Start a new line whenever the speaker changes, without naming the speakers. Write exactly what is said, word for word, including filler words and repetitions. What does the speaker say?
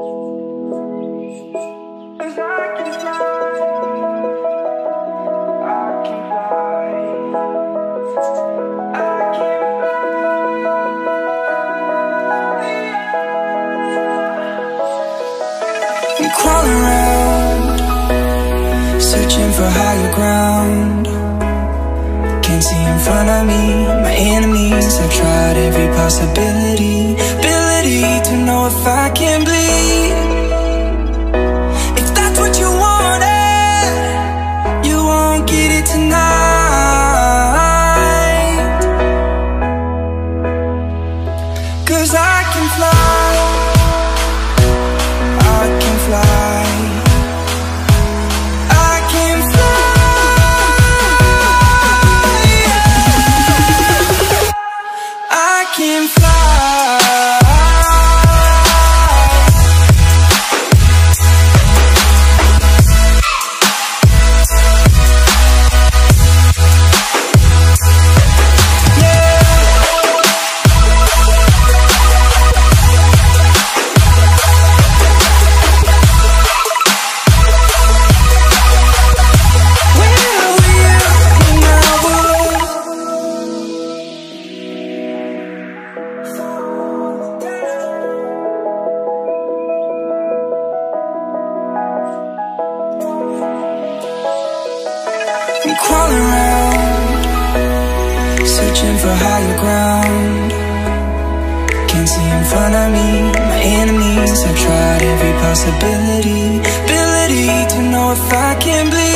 I'm crawling around, searching for higher ground. Can't see in front of me, my enemies. I've tried every possibility, ability to know if I can bleed. If that's what you wanted, you won't get it tonight. 'Cause I can fly, I can fly, I can fly, yeah. I can fly. I'm crawling around, searching for higher ground. Can't see in front of me, my enemies. I've tried every possibility, ability to know if I can bleed.